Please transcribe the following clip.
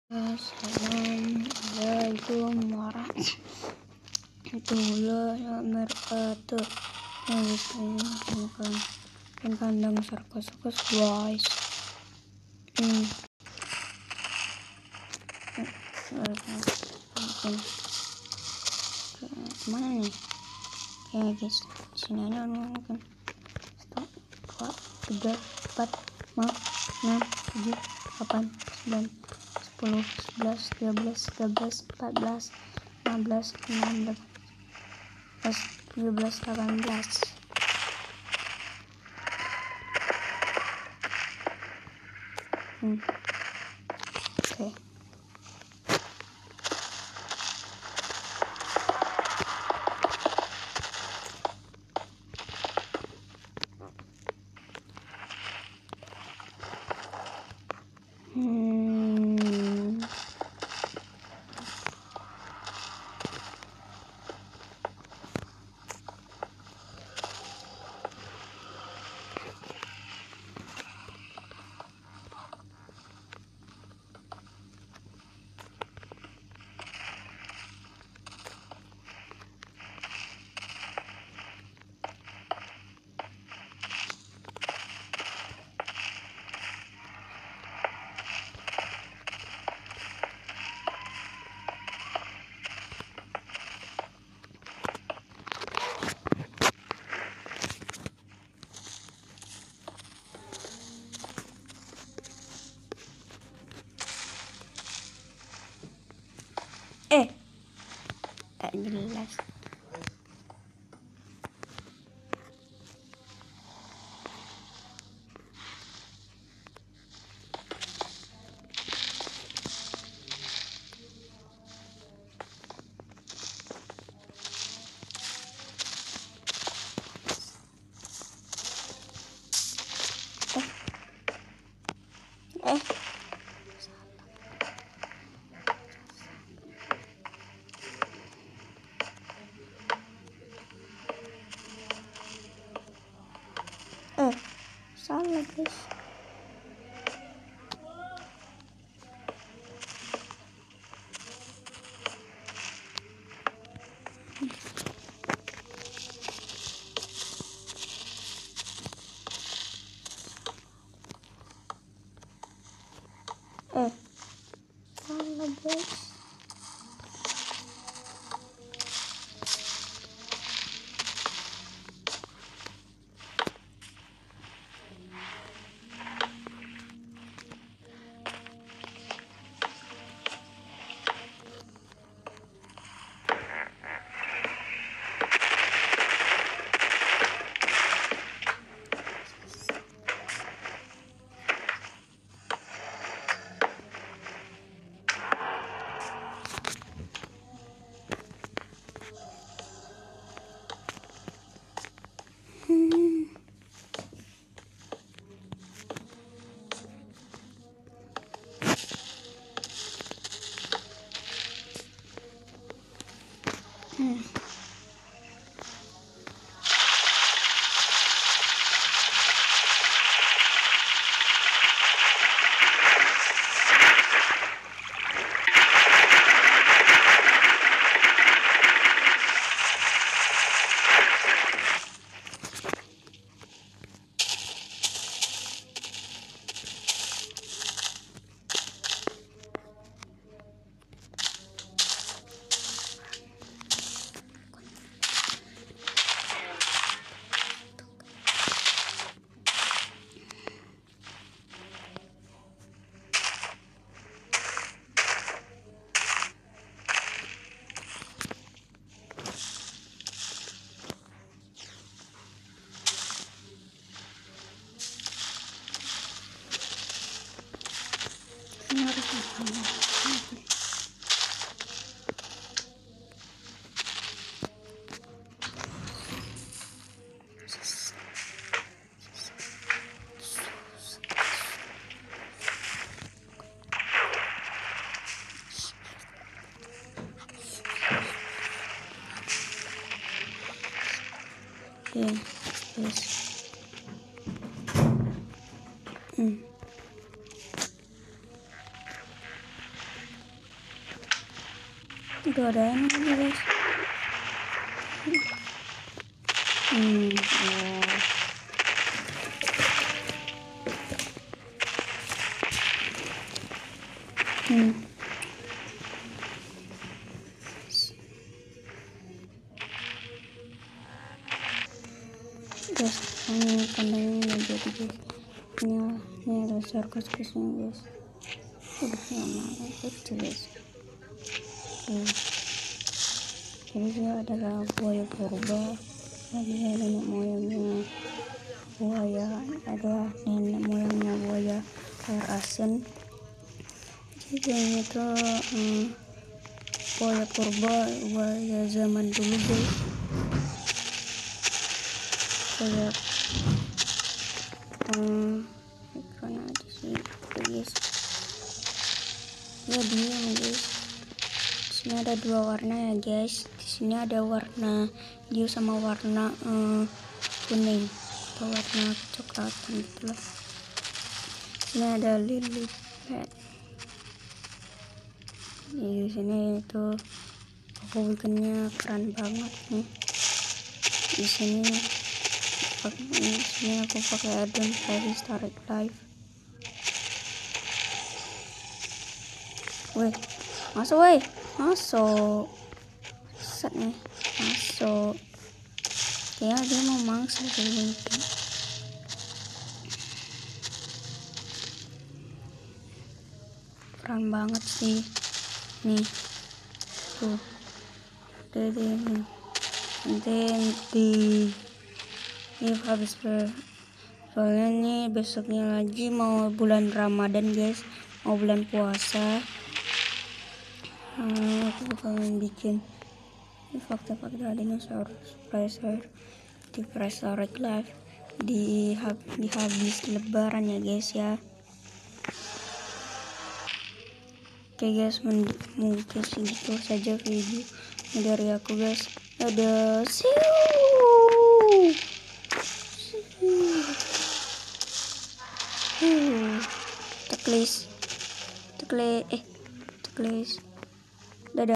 Assalamualaikum warahmatullahi wabarakatuh. Kan kandang sarkas guys. Mana nih? Ya guys, sini aja mungkin. 1, 2, 3, 4, 5, 6, 7, 8, 9, 10, 11, 12, 13, 14, 15, 16, 17, 18. Oke. Tak jelas. Salah guys. Salah guys. Yes. Udah ada yang lagi guys. Guys, ini kandangnya udah jadi guys. Ini ada sarkas-sarkasnya guys. Udah lama kecil guys. Jadi dia adalah buaya purba. Lagi nenek moyangnya buaya, ada nenek moyangnya buaya air asin. Jadi ini tuh buaya purba, buaya zaman dulu guys. Kayak ekran aja sih guys. Ya diam guys. Di sini ada dua warna ya guys. Di sini ada warna hijau sama warna kuning atau warna kecoklatan gitu loh. Sini ada lily pad. Di sini itu aku bikinnya keren banget nih. Di sini aku pakai add-on Prehistoric Life. Weh, masuk set nih, masuk. Ya dia mau mangsa dulu. Keren banget sih nih tuh. Nanti habis soalnya nih besoknya lagi mau bulan Ramadan guys, mau bulan puasa. Aku bakalan bikin fakta-fakta dinosaurus di Prehistoric Life di habis lebaran ya guys ya. Oke guys, mungkin segitu saja video dari aku guys. Ada checklist